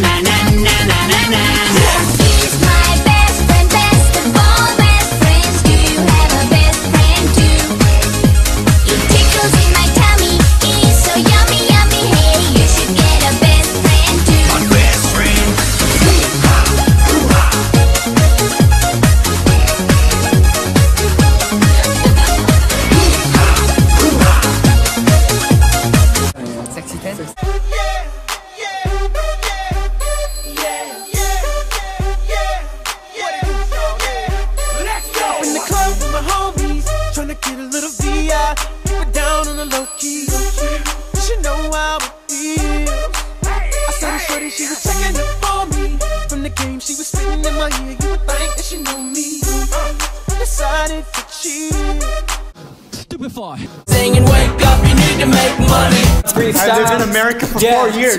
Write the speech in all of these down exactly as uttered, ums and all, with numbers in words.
She was checking up for me. From the game she was spitting in my ear. You would think that she knew me. Decided to cheat. Stupefy. Singing, wake up, you need to make money. I've lived in America for yeah. four years.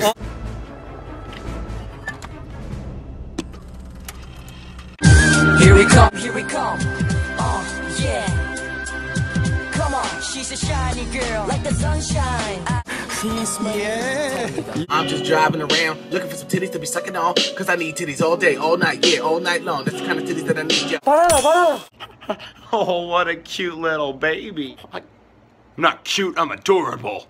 Here we come, here we come. Oh, yeah. Come on, she's a shiny girl, like the sunshine. I Yeah. I'm just driving around looking for some titties to be sucking on, cause I need titties all day, all night, yeah, all night long. That's the kind of titties that I need, yeah. Oh, what a cute little baby. I'm not cute, I'm adorable.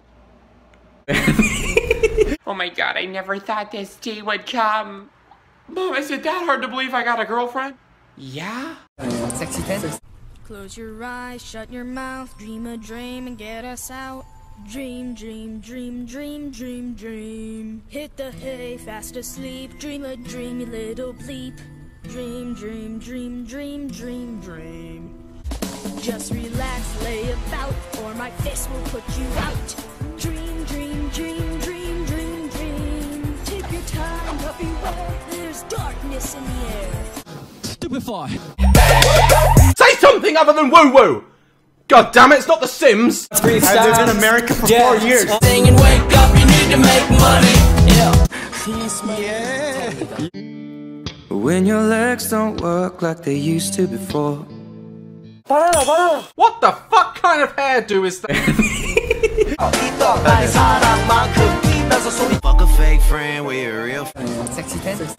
Oh my god, I never thought this day would come. Mom, is it that hard to believe I got a girlfriend? Yeah? Sexy dancers. Close your eyes, shut your mouth, dream a dream and get us out. Dream, dream, dream, dream, dream, dream. Hit the hay, fast asleep. Dream a dreamy little bleep. Dream, dream, dream, dream, dream, dream. Just relax, lay about, or my fist will put you out. Dream, dream, dream, dream, dream, dream. Take your time, but beware, there's darkness in the air. Stupefy. Say something other than woo woo! God damn it, it's not The Sims! I've lived in America for yeah. four years. Singing, wake up, you need to make money. Yeah. Yeah. When your legs don't work like they used to before. What the fuck kind of hairdo is that? Fuck a fake friend with a real friend. Sexy dancers.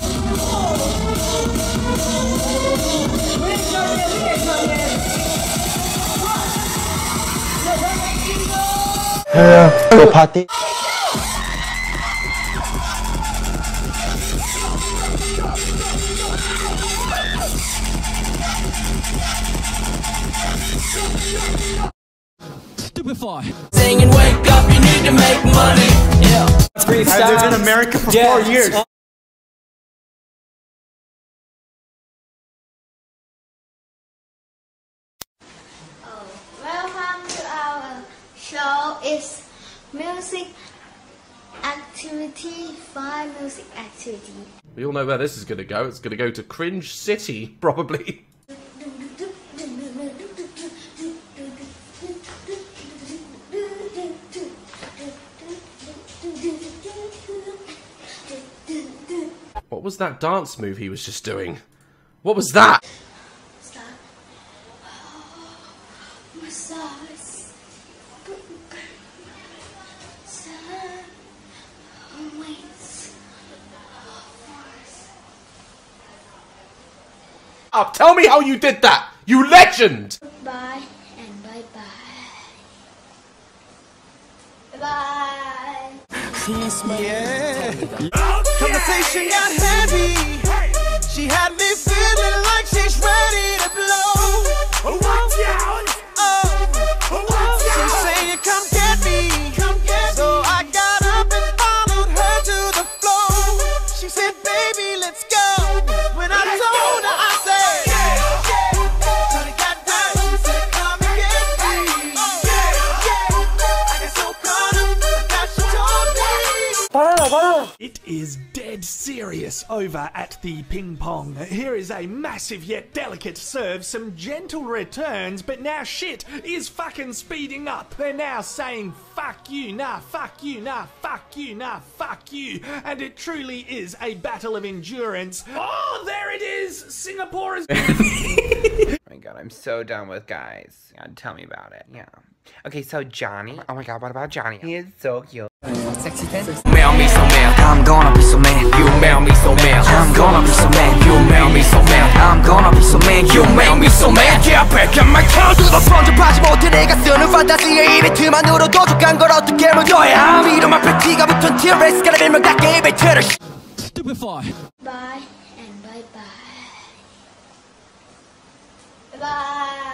Go party. Stupefy. Singing, wake up, you need to make money. Yeah. I've lived in America for yeah. four years. Welcome to our show. It's music activity, fun music activity. We all know where this is gonna go. It's gonna go to Cringe City, probably. What was that dance move he was just doing? What was that? Oh, tell me how you did that! You legend! Bye and bye bye. Bye. Yeah. Conversation got heavy. She had me feeling like she's ready to blow. Watch out! Oh, she's saying, "Come get me, come get me." So I got up and followed her to the floor. She said, "Baby, let's go." When I told her, I said, "Yeah, yeah." Till it got down, she said, "Come and get me." Yeah, yeah. I got so caught up that she told me. It is dead serious over at the ping pong. Here is a massive yet delicate serve, some gentle returns, but now shit is fucking speeding up. They're now saying fuck you, nah, fuck you, nah, fuck you, nah, fuck you. And it truly is a battle of endurance. Oh, there it is! Singapore is... Oh my god, I'm so done with guys. Yeah, tell me about it. Yeah. Okay, so Johnny. Oh my god, what about Johnny? He is so cute. Sexy dancers. Mail me some mail, I'm gonna be so man. You mail me make me so mad Yeah, back in my tongue 두번 접하지 못해 내가 쓰는 판타지의 이벤트만으로 도둑한 걸 어떻게 묻어야 이름 앞에 티가 붙은 T-Rex 가라 별명답게 이벤트를 Stupefy. Bye and bye bye. Bye.